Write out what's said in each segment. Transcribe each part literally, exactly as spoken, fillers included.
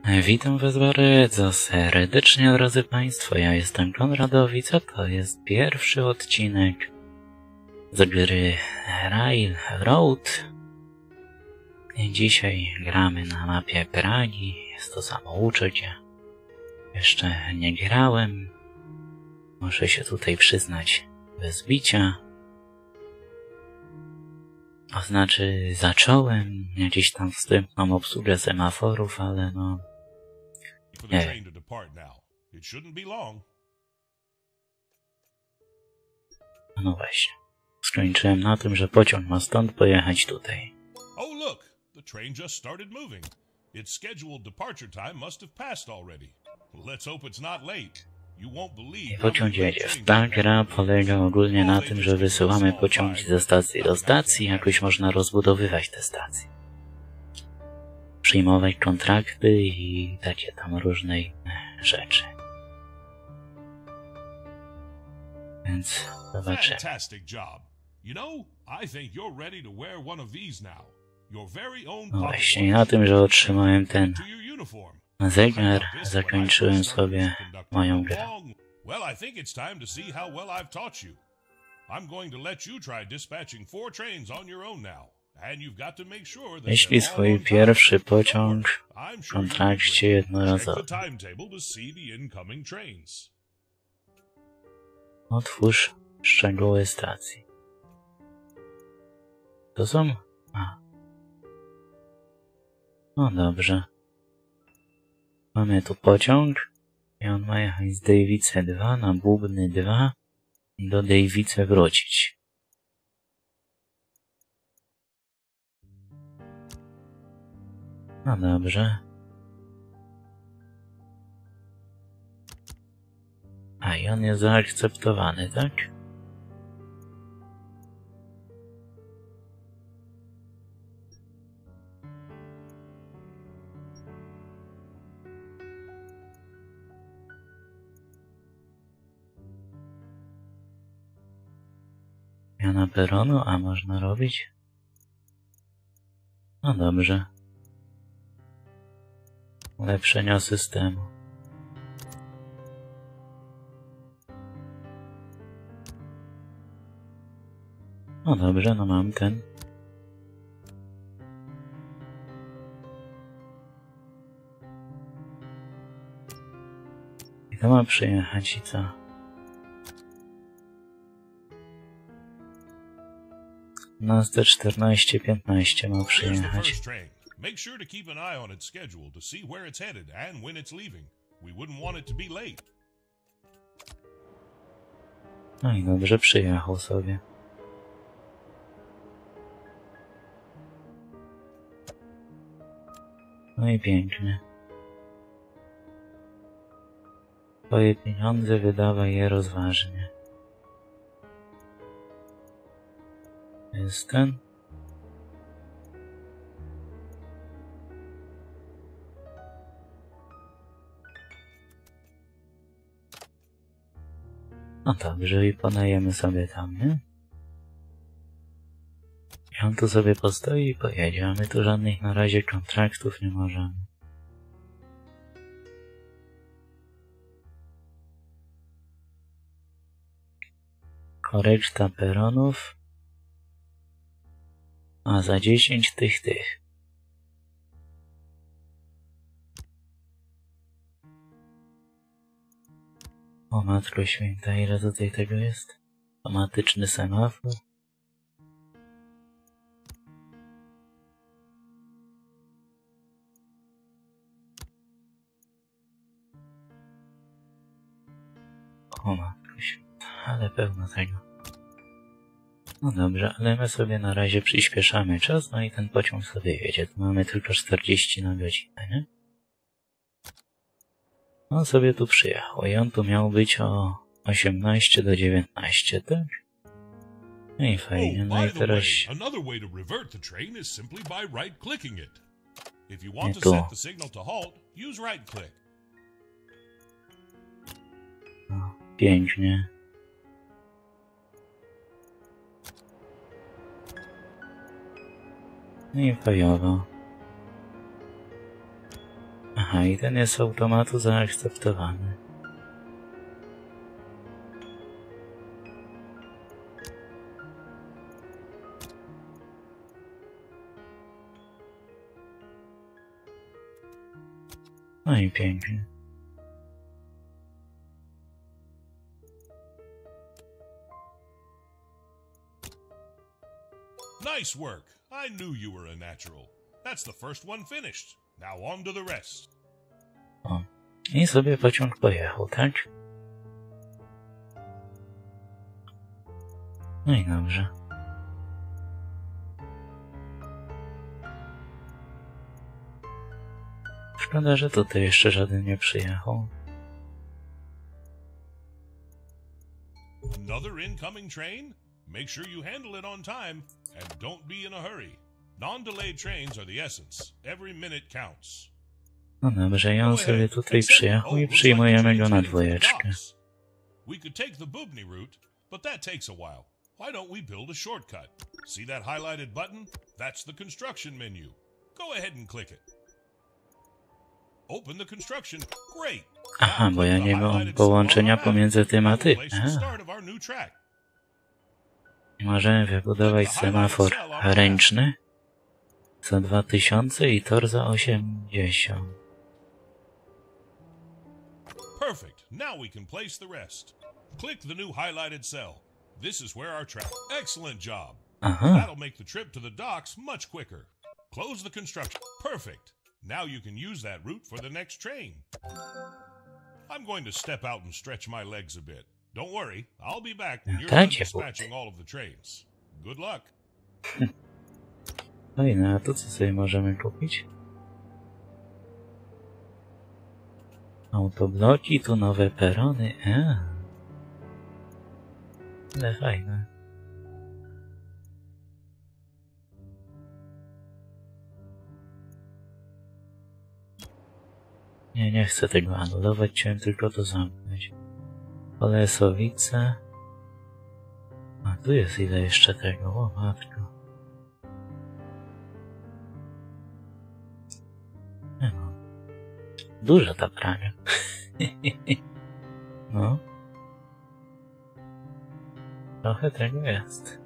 Witam was bardzo serdecznie, drodzy Państwo. Ja jestem Konradowic, a to jest pierwszy odcinek z gry Railroad. I dzisiaj gramy na mapie Pragi. Jest to samoucze, gdzie jeszcze nie grałem. Muszę się tutaj przyznać bez bicia. To znaczy, zacząłem jakieś tam wstępną obsługę semaforów, ale no... Nie. No właśnie. Skończyłem na tym, że pociąg ma stąd pojechać tutaj. Oh look, the train just started moving. Its scheduled departure time must have passed already. Let's hope it's not late. I pociąg jedzie. Ta gra polega ogólnie na tym, że wysyłamy pociągi ze stacji do stacji, jakoś można rozbudowywać te stacje. Przyjmować kontrakty i takie tam różne inne rzeczy. Więc zobaczymy. No właśnie, na tym, że otrzymałem ten zegar, zakończyłem sobie moją grę. Jeśli swój pierwszy pociąg w kontrakcie jednorazowy. Otwórz szczegóły stacji. To są... A. No dobrze. Mamy tu pociąg i on ma jechać z Dejwice dwa na Bubny dwa i do Dejwice wrócić. No dobrze. A i on jest zaakceptowany, tak? Zmiana peronu, a można robić? No dobrze. Ulepszenia systemu. No dobrze, no mam ten. I to ma przyjechać i co? piętnaście czternaście piętnaście ma przyjechać. Make sure to keep an eye on its schedule to see where it's headed and when it's leaving. We wouldn't want it to be late. No i dobrze, przyjechał sobie. No i pięknie. Twoje pieniądze wydawaj je rozważnie. Jest ten. No dobrze, i ponajemy sobie tam, nie? I on tu sobie postoi i pojedzie, a my tu żadnych na razie kontraktów nie możemy. Korekta peronów. A za dziesięć tych tych. O matko święta, ile tutaj tego jest? Automatyczny semafor. O matko święta, ale pełno tego. No dobrze, ale my sobie na razie przyspieszamy czas, no i ten pociąg sobie jedzie. Tu mamy tylko czterdzieści na godzinę, nie? On sobie tu przyjechał i on tu miał być o osiemnaście do dziewiętnastu, tak? No i fajnie, no i teraz... Nie tu. No, pięknie. No i fajowo. Aha, i ten jest z automatu zaakceptowany. No i pięknie. Nice work. I knew you were a natural. That's the first one finished. Now on to the rest. O, i sobie pociąg pojechał, tak? No i dobrze. Szkoda, że tutaj jeszcze żaden nie przyjechał. Another incoming train? Make sure you handle it on time and don't be in a hurry. Non-delayed trains are the essence. Every minute counts. No dobrze, i on sobie tutaj przyjechał i przyjmujemy go na dwójeczkę. We could take the Bubny route, but that takes a while. Why don't we build a shortcut? See that highlighted button? That's the construction menu. Go ahead and click it. Open the construction. Great. Aha, bo ja nie mam połączenia pomiędzy tym a tym. Możemy wybudować semafor ręczny za dwa tysiące i tor za osiemdziesiąt. Perfect. Now we can place the rest. Click the new highlighted cell. This is where our track. Excellent job. Aha. That'll make the trip to the docks much quicker. Close the construction. Perfect. Now you can use that route for the next train. I'm going to step out and stretch my legs a bit. Don't worry, I'll be back when you're done dispatching all of the trains. Good luck. No i na to co sobie możemy kupić? Autobloki, tu nowe perony. A. Ale fajne. Nie, nie chcę tego anulować, chciałem tylko to zamknąć. Olesowice. A tu jest ile jeszcze tego, o matko. Nie no. Duża ta praga. No. Trochę tego jest.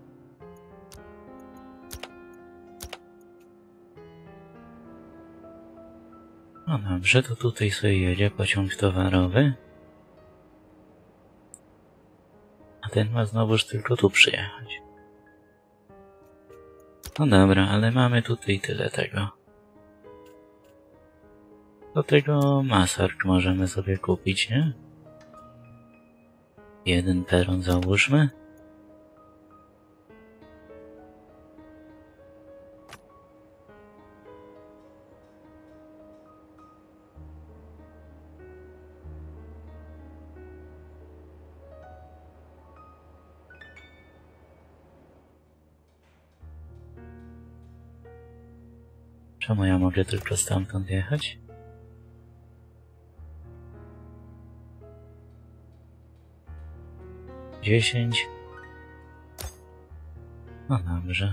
No dobrze, to tutaj sobie jedzie pociąg towarowy. A ten ma znowuż tylko tu przyjechać. No dobra, ale mamy tutaj tyle tego. Do tego masark możemy sobie kupić, nie? Jeden peron załóżmy. Czemu ja mogę tylko stamtąd jechać? Dziesięć. No dobrze.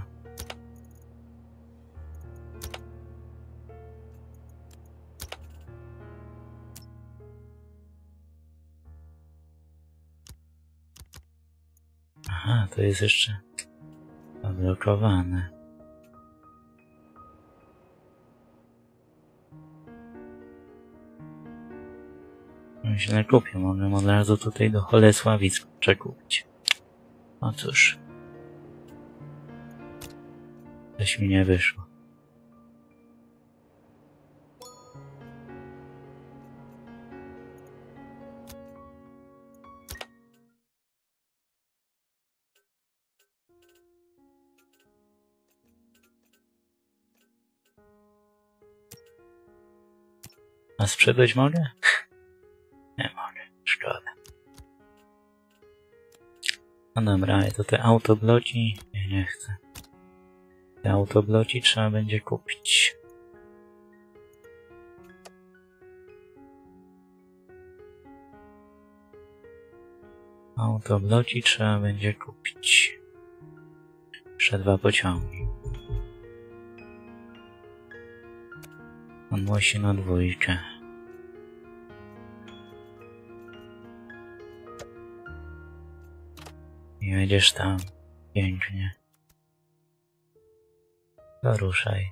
Aha, to jest jeszcze zablokowane. Źle kupię, mogę od razu tutaj do Holesławic przekupić. No cóż. Coś mi nie wyszło. A sprzedać mogę? Nie mogę, szkoda. No dobra, ale to te autobloki... Nie, nie chcę. Te autobloki trzeba będzie kupić. Autobloki trzeba będzie kupić. Jeszcze dwa pociągi. On musi na dwójkę. I jedziesz tam. Pięknie. To ruszaj.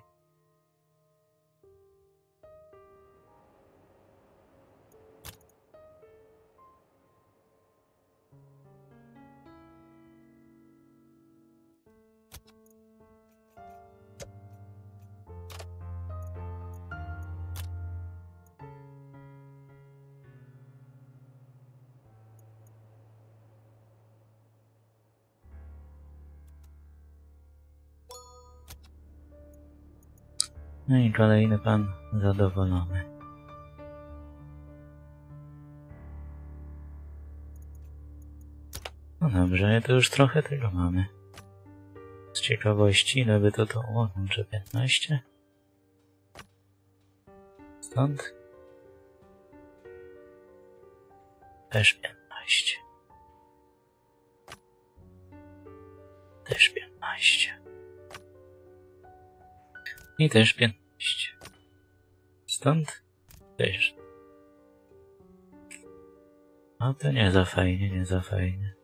No i kolejny pan zadowolony. No dobrze, to już trochę tego mamy. Z ciekawości, ile by to to ułożył, czy piętnaście? Stąd? Też piętnaście. Też piętnaście. I też piętnaście. Stąd? Też. No to nie za fajnie, nie za fajnie.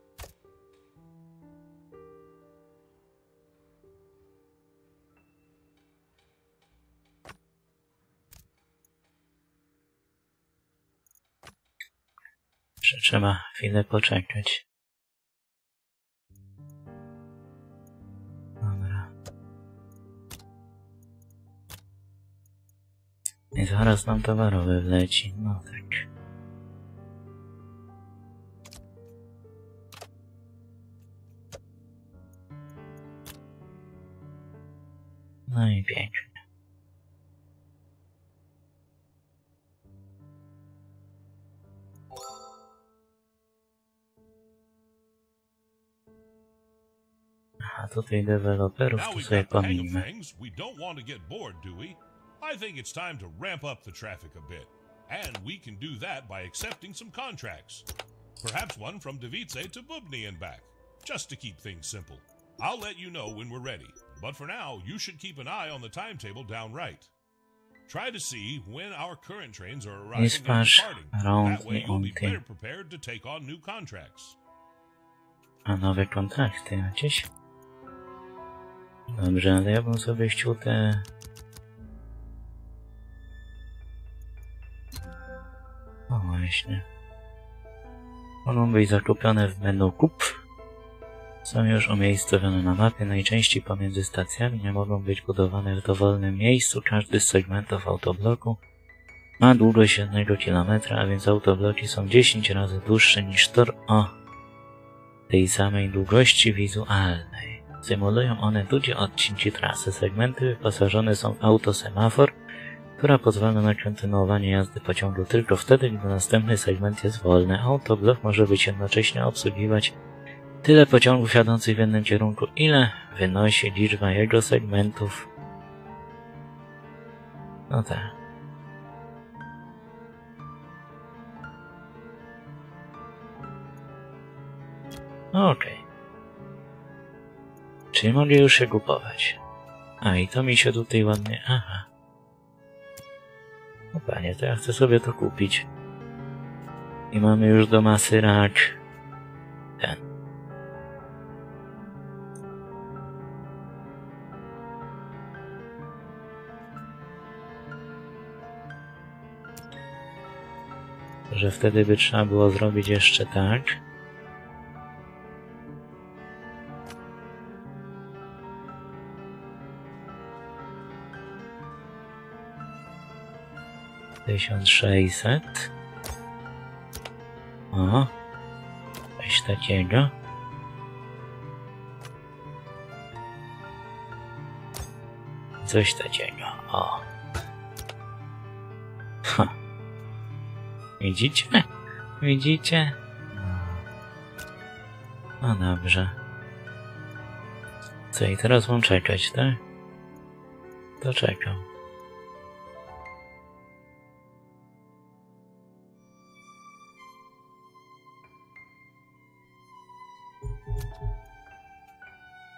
Trzeba chwilę poczekać. Dobra. I zaraz nam towarowy wleci. No tak. No i pięknie. A tutaj deweloperów to sobie pomijmy. I think it's time to ramp up the traffic a bit. And we can do that by accepting some contracts. Perhaps one from Davice to Bubny and back. Just to keep things simple. I'll let you know when we're ready. But for now, you should keep an eye on the timetable down right. Try to see when our current trains are arriving and departing. That way you'll be better prepared to take on new contracts. A nowe kontrakty jakieś? Dobrze, ale ja bym sobie chciał te... O właśnie. Mogą być zakupione w menu kup. Są już umiejscowione na mapie. Najczęściej pomiędzy stacjami nie mogą być budowane w dowolnym miejscu. Każdy z segmentów autobloku ma długość jednego kilometra, a więc autobloki są dziesięć razy dłuższe niż tor o tej samej długości wizualnej. Symulują one długie odcinki trasy. Segmenty wyposażone są w autosemafor, która pozwala na kontynuowanie jazdy pociągu tylko wtedy, gdy następny segment jest wolny. Autoblok może być jednocześnie obsługiwać tyle pociągów jadących w jednym kierunku, ile wynosi liczba jego segmentów. No tak. Okej. Okay. Czyli mogę już się kupować. A i to mi się tutaj ładnie... Aha. No panie, to ja chcę sobie to kupić. I mamy już do masy rak. Ten. Że wtedy by trzeba było zrobić jeszcze tak. tysiąc sześćset. O. Coś takiego. Coś takiego. O. Ha. Widzicie? Widzicie? No dobrze. Co i teraz mam czekać, tak? To czekam.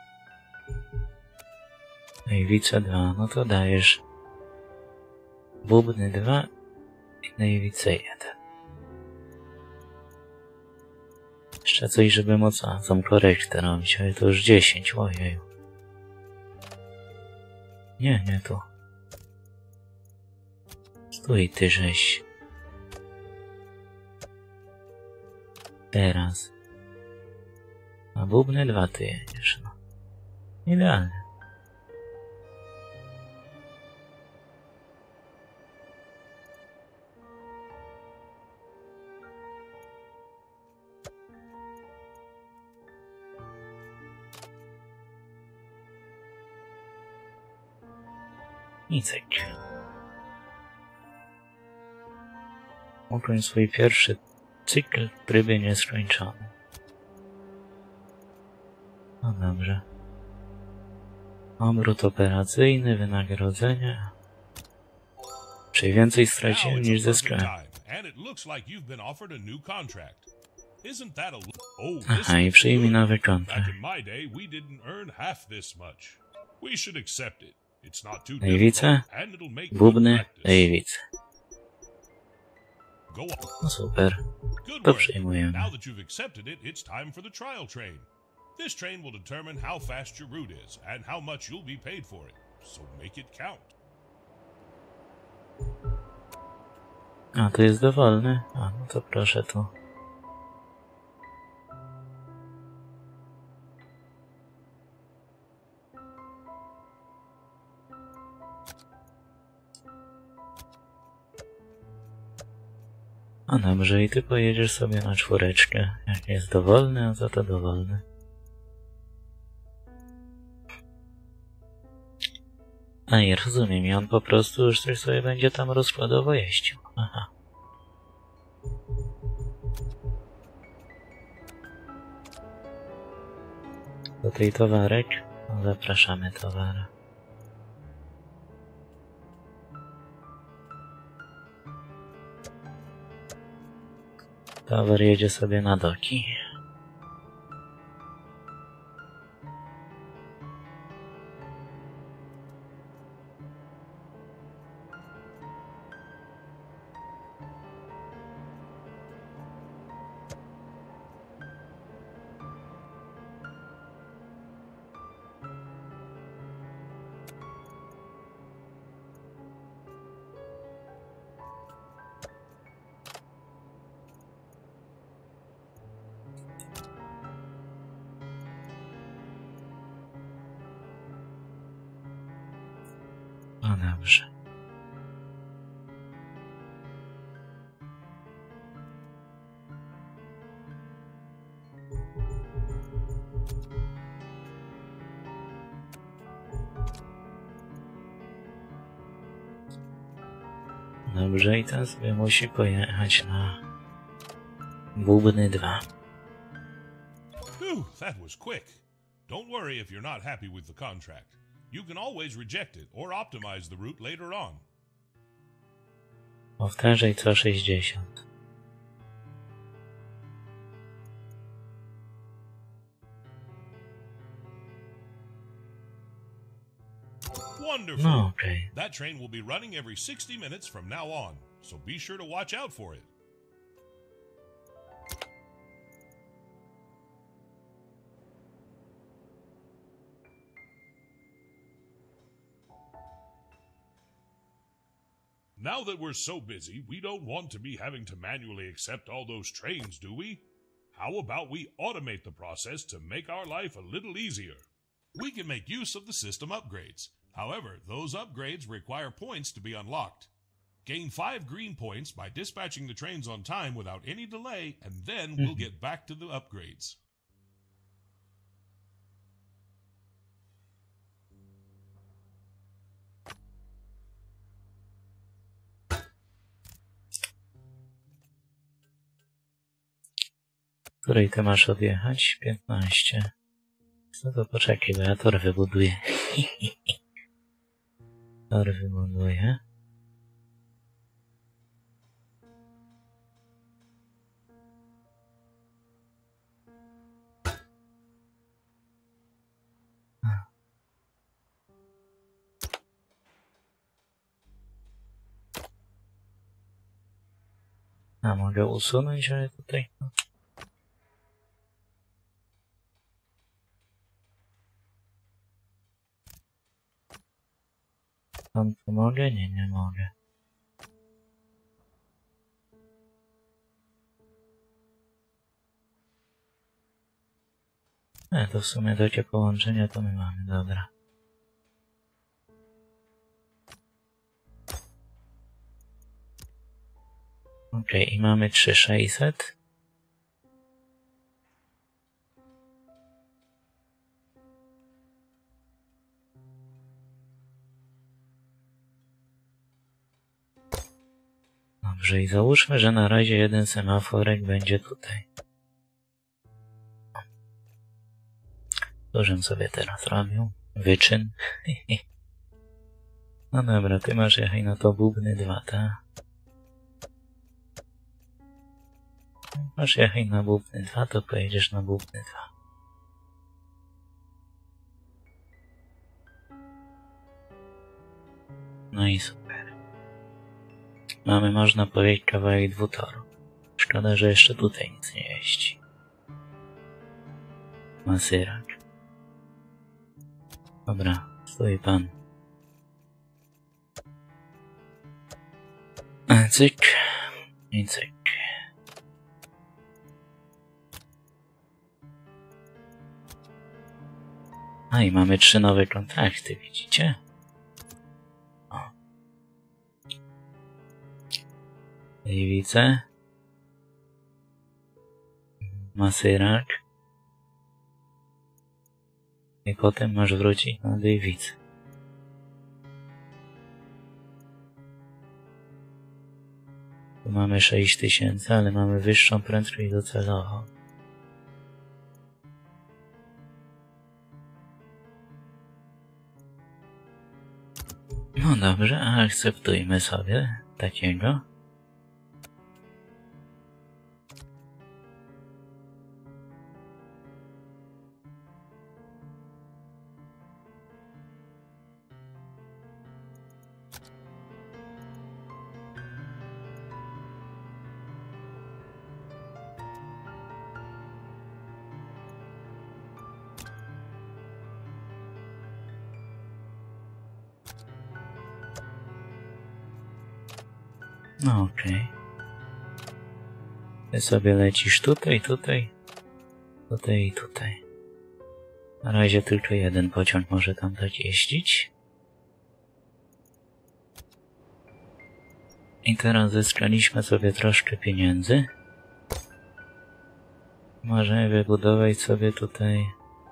No i Wice dwa, no to dajesz Bubny dwa i Nejwice jeden. Jeszcze coś, żeby móc a, tą korektę robić, ale to już dziesięć, ojej. Nie, nie tu. Stój ty żeś. Teraz. A bubny dwa ty jedziesz, no. Idealnie. Nicek. Ukończ swój pierwszy cykl w trybie nieskończonym. No dobrze. Obrót operacyjny, wynagrodzenie. Czyli więcej straciłem niż zyskałem. Aha, i przyjmij nowy kontrakt. Nejwice, bubny, Nejwice. No super. To przyjmujemy. This train will determine how fast your route is and how much you'll be paid for it. So make it count. A, to jest dowolny? A, no to proszę tu. A dobrze, i ty pojedziesz sobie na czwóreczkę. Jak jest dowolny, a za to dowolny. A i rozumiem, i on po prostu już coś sobie będzie tam rozkładowo jeździł. Aha. Do tej towarek? No, zapraszamy towara. Towar jedzie sobie na doki. No dobrze. Dobrze, i ten sobie musi pojechać na Bubny dwa. Whew, that was quick. Don't worry if you're not happy with the contract. You can always reject it or optimize the route later on. Powtarzaj co sześćdziesiąt. Wonderful. No, okej. Okay. That train will be running every sixty minutes from now on, so be sure to watch out for it. Now that we're so busy, we don't want to be having to manually accept all those trains, do we? How about we automate the process to make our life a little easier? We can make use of the system upgrades. However, those upgrades require points to be unlocked. Gain five green points by dispatching the trains on time without any delay, and then we'll get back to the upgrades. Której ty masz odjechać? piętnaście. No to poczekaj, bo ja tor wybuduję. Tor wybuduję. A mogę usunąć, ale tutaj... No. Tam tu mogę? Nie, nie mogę. E, to w sumie takie połączenia to my mamy, dobra. Okej, okay, i mamy trzy tysiące sześćset. Dobrze, i załóżmy, że na razie jeden semaforek będzie tutaj. Dużym sobie teraz robił. Wyczyn. No dobra, ty masz jechaj na to bubny dwa, tak? Masz jechaj na bubny dwa, to pojedziesz na bubny dwa. No i super. Mamy, można powiedzieć, kawałek dwutoru. Szkoda, że jeszcze tutaj nic nie jeździ. Masyrak. Dobra, stój pan. Cyk. I cyk. A i mamy trzy nowe kontrakty, widzicie? O. Gliwice. Masyrak. I potem masz wrócić na Gliwice. Tu mamy sześć tysięcy, ale mamy wyższą prędkość docelową. No dobrze, a akceptujmy sobie takiego. No okej. Okay. Ty sobie lecisz tutaj, tutaj, tutaj i tutaj. Na razie tylko jeden pociąg może tam tak jeździć. I teraz zyskaliśmy sobie troszkę pieniędzy. Możemy wybudować sobie tutaj...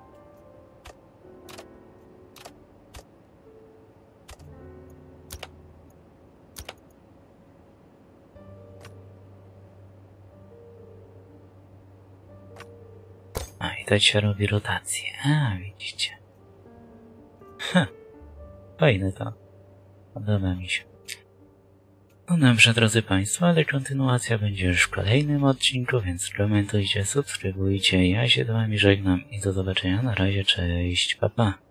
A i tak się robi rotację. A, widzicie. Ha, fajne to. Podoba mi się. No dobrze, drodzy Państwo, ale kontynuacja będzie już w kolejnym odcinku, więc komentujcie, subskrybujcie. Ja się z Wami żegnam i do zobaczenia. Na razie, cześć, pa pa.